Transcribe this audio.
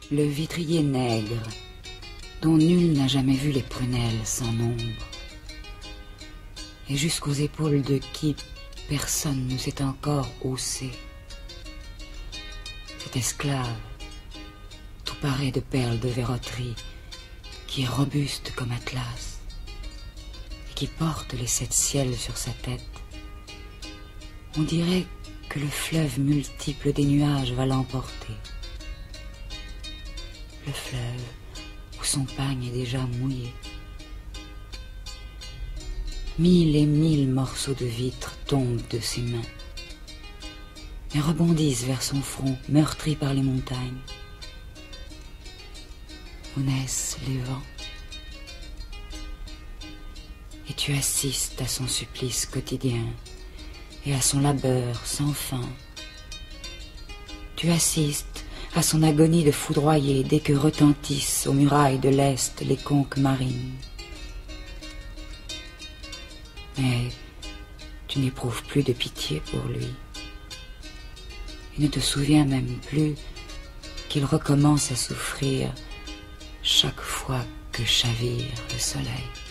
le vitrier nègre, dont nul n'a jamais vu les prunelles sans nombre, et jusqu'aux épaules de qui personne ne s'est encore haussé. Cet esclave, tout paré de perles de verroterie, qui est robuste comme Atlas, et qui porte les 7 ciels sur sa tête. On dirait que le fleuve multiple des nuages va l'emporter. Le fleuve où son pagne est déjà mouillé. 1000 et 1000 morceaux de vitre tombent de ses mains, mais rebondissent vers son front meurtri par les montagnes, où naissent les vents. Et tu assistes à son supplice quotidien et à son labeur sans fin. Tu assistes à son agonie de foudroyer dès que retentissent aux murailles de l'Est les conques marines. Mais tu n'éprouves plus de pitié pour lui et ne te souviens même plus qu'il recommence à souffrir chaque fois que chavire le soleil.